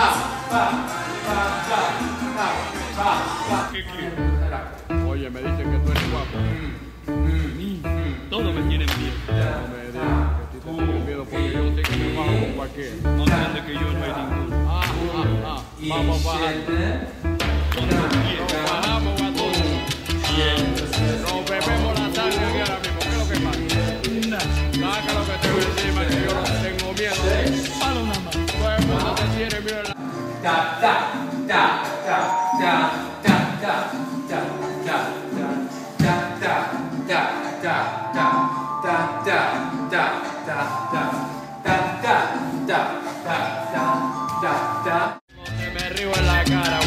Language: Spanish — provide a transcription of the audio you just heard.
¿Qué quieres? Oye, me dicen que tú eres guapo. Todo me tiene miedo. No me digas que a ti te tienen miedo porque yo sé que me bajo con cualquiera. Más grande que yo no hay ninguno. Vamos bajando. Cuando quieras. Bajamos a todos. Nos bebemos la sangre aquí ahora mismo. ¿Qué es lo que pasa? Saca lo que tengo encima, que yo no tengo miedo. Palo nada más. Todo el mundo te tiene miedo en la... Se me río en la cara.